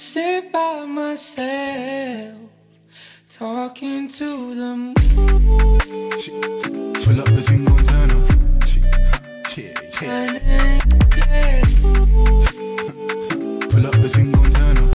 sit by myself, talking to the moon. Pull up the thing, gon' turn